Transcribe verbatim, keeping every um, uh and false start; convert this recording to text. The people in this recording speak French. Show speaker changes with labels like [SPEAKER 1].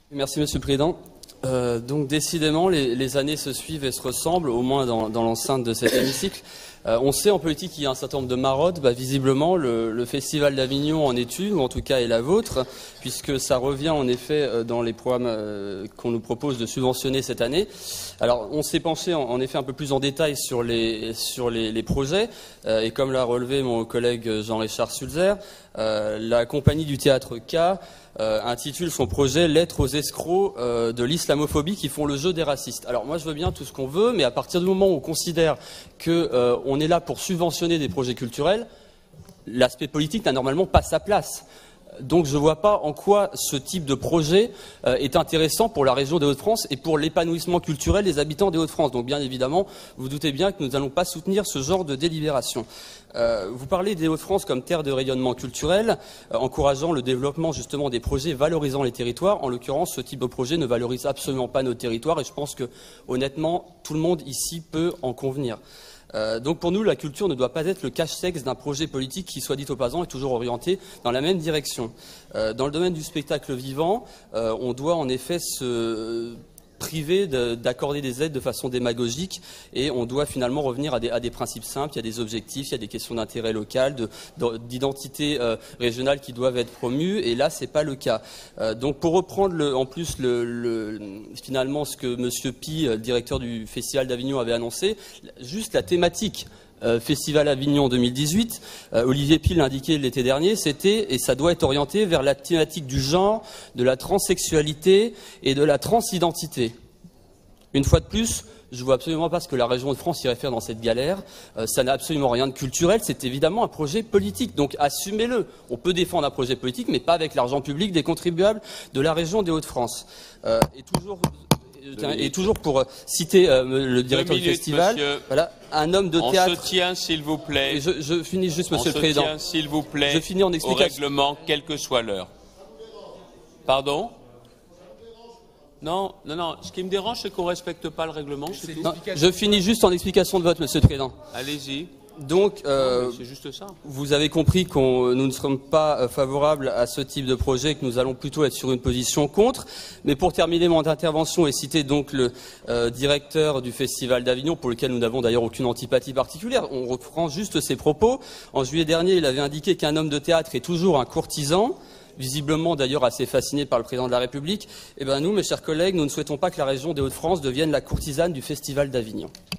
[SPEAKER 1] Merci Monsieur le Président. Euh, donc décidément, les, les années se suivent et se ressemblent, au moins dans, dans l'enceinte de cet hémicycle. Euh, on sait en politique qu'il y a un certain nombre de maraudes. Bah, visiblement, le, le Festival d'Avignon en est une, ou en tout cas est la vôtre, puisque ça revient en effet dans les programmes euh, qu'on nous propose de subventionner cette année. Alors, on s'est penché en, en effet un peu plus en détail sur les, sur les, les projets, euh, et comme l'a relevé mon collègue Jean-Richard Sulzer, euh, la compagnie du théâtre K Euh, intitule son projet « Lettres aux escrocs euh, de l'islamophobie qui font le jeu des racistes ». Alors moi je veux bien tout ce qu'on veut, mais à partir du moment où on considère qu'on euh, est là pour subventionner des projets culturels, l'aspect politique n'a normalement pas sa place. Donc je ne vois pas en quoi ce type de projet euh, est intéressant pour la région des Hauts-de-France et pour l'épanouissement culturel des habitants des Hauts-de-France. Donc bien évidemment, vous vous doutez bien que nous n'allons pas soutenir ce genre de délibération. Euh, vous parlez des Hauts-de-France comme terre de rayonnement culturel, euh, encourageant le développement justement des projets valorisant les territoires. En l'occurrence, ce type de projet ne valorise absolument pas nos territoires et je pense que honnêtement, tout le monde ici peut en convenir. Euh, donc pour nous, la culture ne doit pas être le cache-sexe d'un projet politique qui, soit dit au passant, est toujours orienté dans la même direction. Euh, dans le domaine du spectacle vivant, euh, on doit en effet se priver d'accorder des aides de façon démagogique et on doit finalement revenir à des, à des principes simples. Il y a des objectifs, il y a des questions d'intérêt local, d'identité euh, régionale qui doivent être promues et là c'est pas le cas. Euh, donc pour reprendre le, en plus le, le, finalement ce que Monsieur Pi, le directeur du Festival d'Avignon, avait annoncé, juste la thématique Euh, Festival Avignon deux mille dix-huit, euh, Olivier Pi l'indiquait l'été dernier, c'était, et ça doit être orienté vers la thématique du genre, de la transsexualité et de la transidentité. Une fois de plus, je vois absolument pas ce que la région de France irait faire dans cette galère. Euh, ça n'a absolument rien de culturel, c'est évidemment un projet politique, donc assumez-le. On peut défendre un projet politique, mais pas avec l'argent public des contribuables de la région des Hauts-de-France. Euh, et toujours... Et toujours pour citer euh, le directeur
[SPEAKER 2] minutes,
[SPEAKER 1] du festival,
[SPEAKER 2] monsieur.
[SPEAKER 1] Voilà, un homme de
[SPEAKER 2] On
[SPEAKER 1] théâtre.
[SPEAKER 2] se tient, s'il vous plaît.
[SPEAKER 1] Je, je finis juste, Monsieur
[SPEAKER 2] On
[SPEAKER 1] le Président.
[SPEAKER 2] se tient, s'il vous plaît.
[SPEAKER 1] Je finis en explication.
[SPEAKER 2] Au règlement, quelle que soit l'heure. Pardon? Non, non, non. Ce qui me dérange, c'est qu'on ne respecte pas le règlement.
[SPEAKER 1] Non, je finis juste en explication de vote, Monsieur le Président.
[SPEAKER 2] Allez-y.
[SPEAKER 1] Donc, euh,
[SPEAKER 2] c'est juste ça.
[SPEAKER 1] Vous avez compris que nous ne sommes pas euh, favorables à ce type de projet, que nous allons plutôt être sur une position contre. Mais pour terminer mon intervention et citer donc le euh, directeur du Festival d'Avignon, pour lequel nous n'avons d'ailleurs aucune antipathie particulière, on reprend juste ses propos. En juillet dernier, il avait indiqué qu'un homme de théâtre est toujours un courtisan, visiblement d'ailleurs assez fasciné par le président de la République. Eh bien nous, mes chers collègues, nous ne souhaitons pas que la région des Hauts-de-France devienne la courtisane du Festival d'Avignon.